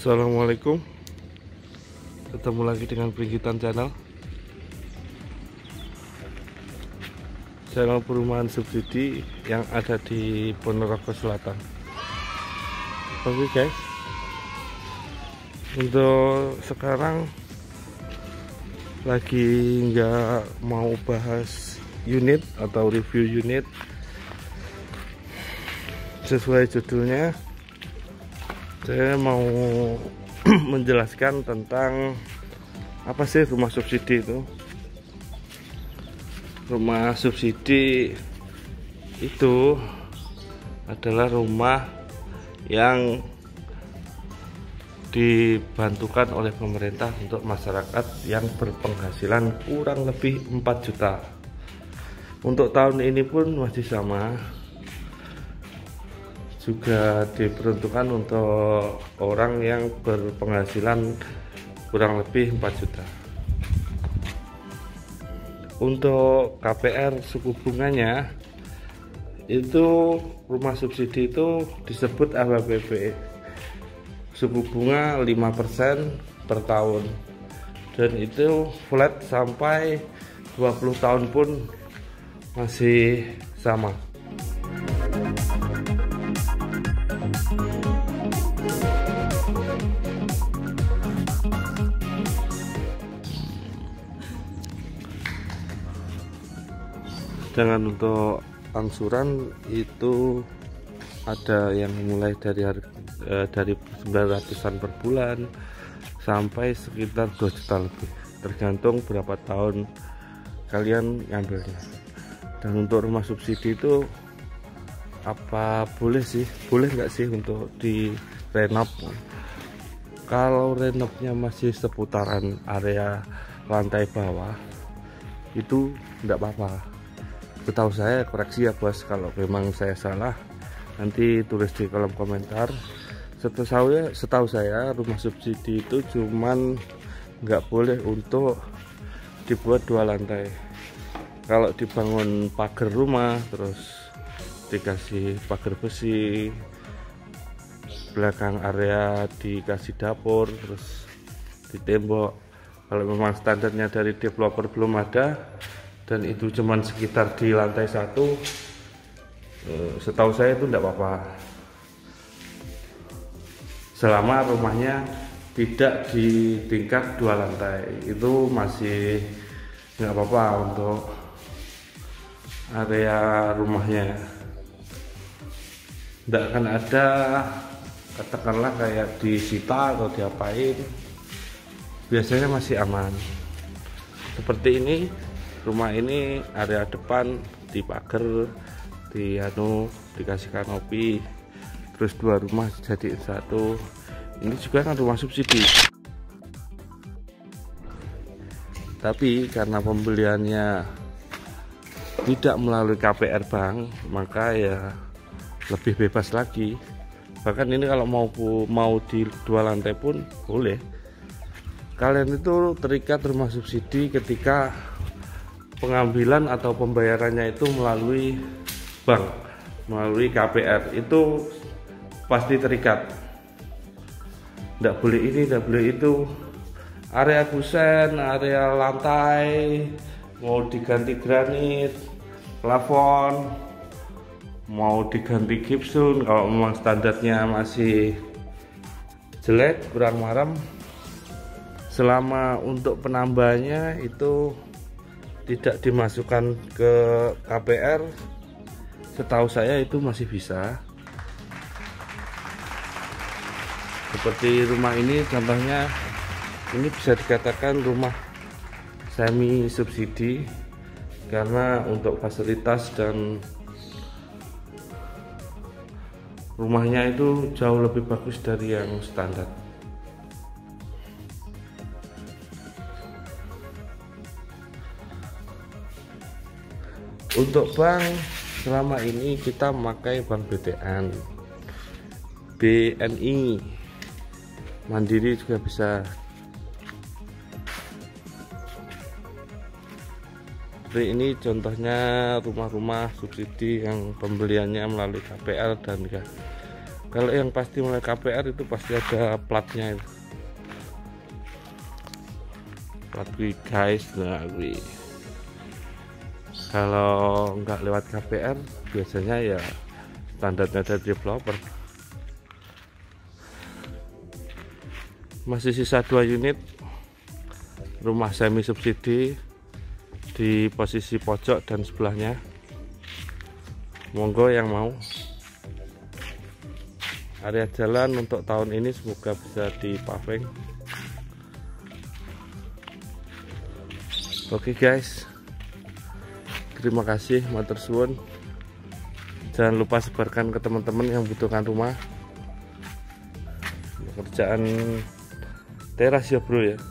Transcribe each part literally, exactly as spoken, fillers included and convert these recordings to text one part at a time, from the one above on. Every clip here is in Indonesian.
Assalamualaikum, ketemu lagi dengan Pringgitan Channel, channel perumahan subsidi yang ada di Ponorogo Selatan. Oke guys, untuk sekarang lagi nggak mau bahas unit atau review unit. Sesuai judulnya, saya mau menjelaskan tentang apa sih rumah subsidi itu. Rumah subsidi itu adalah rumah yang dibantukan oleh pemerintah untuk masyarakat yang berpenghasilan kurang lebih empat juta. Untuk tahun ini pun masih sama, juga diperuntukkan untuk orang yang berpenghasilan kurang lebih empat juta. Untuk K P R suku bunganya itu, rumah subsidi itu disebut H P P, suku bunga lima persen per tahun, dan itu flat sampai dua puluh tahun pun masih sama. Dengan untuk angsuran itu ada yang mulai dari harga, eh, dari sembilan ratusan per bulan sampai sekitar dua juta lebih, tergantung berapa tahun kalian ngambilnya. Dan untuk rumah subsidi itu apa boleh sih, boleh nggak sih untuk di renov? Kalau renovnya masih seputaran area lantai bawah itu enggak apa-apa. Setahu saya, koreksi ya bos kalau memang saya salah, nanti tulis di kolom komentar. Setahu saya, setahu saya rumah subsidi itu cuman nggak boleh untuk dibuat dua lantai. Kalau dibangun pagar rumah, terus dikasih pagar besi, belakang area dikasih dapur, terus ditembok. Kalau memang standarnya dari developer belum ada dan itu cuman sekitar di lantai satu, setahu saya itu enggak apa-apa, selama rumahnya tidak di tingkat dua lantai, itu masih nggak apa-apa untuk area rumahnya. Enggak akan ada katakanlah kayak disita atau diapain, biasanya masih aman. Seperti ini, rumah ini area depan dipagar, di anu dikasih kanopi, terus dua rumah jadi satu. Ini juga kan rumah subsidi, tapi karena pembeliannya tidak melalui K P R bank, maka ya lebih bebas lagi. Bahkan ini kalau mau mau di dua lantai pun boleh. Kalian itu terikat rumah subsidi ketika pengambilan atau pembayarannya itu melalui bank, melalui K P R, itu pasti terikat. Tidak boleh ini, tidak boleh itu. Area kusen, area lantai mau diganti granit, plafon mau diganti gipsum, kalau memang standarnya masih jelek, kurang marem, selama untuk penambahannya itu tidak dimasukkan ke K P R, setahu saya itu masih bisa. Seperti rumah ini contohnya, ini bisa dikatakan rumah semi subsidi karena untuk fasilitas dan rumahnya itu jauh lebih bagus dari yang standar. Untuk bank, selama ini kita memakai bank B T N, B N I, Mandiri juga bisa. Seperti ini contohnya rumah-rumah subsidi yang pembeliannya melalui K P R dan Kalau yang pasti mulai K P R itu pasti ada platnya itu. Plat gue guys, nah gue. Kalau nggak lewat K P R biasanya ya standarnya dari developer. Masih sisa dua unit rumah semi subsidi di posisi pojok dan sebelahnya. Monggo yang mau. Area jalan untuk tahun ini semoga bisa dipaving. Oke guys, terima kasih, matur suwun. Jangan lupa sebarkan ke teman-teman yang butuhkan rumah. Pekerjaan teras ya bro ya.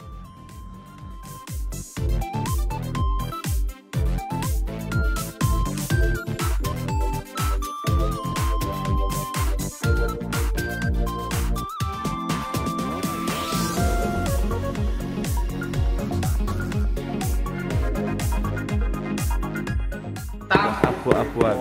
Abu-abuan.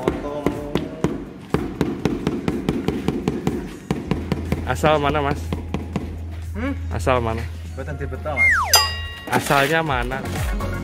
Asal mana mas? Hmm? Asal mana? Buatan di betul mas. Asalnya mana?